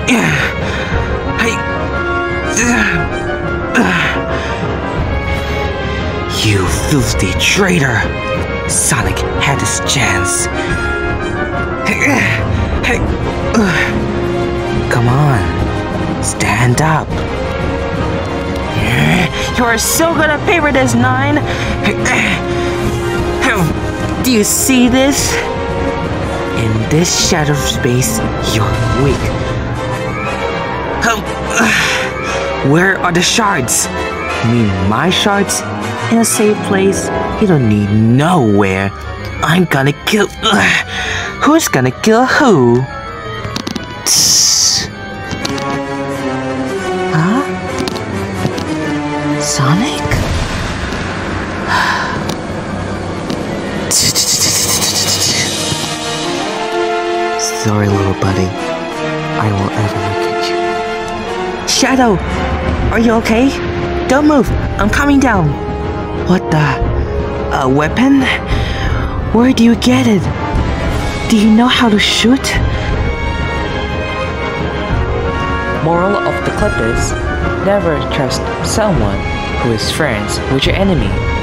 You filthy traitor! Sonic had his chance. Come on, stand up. You are so gonna pay for this, 9. Do you see this? In this shadow space, you're weak. Where are the shards? You mean my shards? In a safe place? You don't need nowhere. I'm gonna kill... Who's gonna kill who? Huh? Sonic? Sorry, little buddy. I won't ever look at you. Shadow! Are you okay? Don't move! I'm coming down! What the... A weapon? Where do you get it? Do you know how to shoot? Moral of the clip is, never trust someone who is friends with your enemy.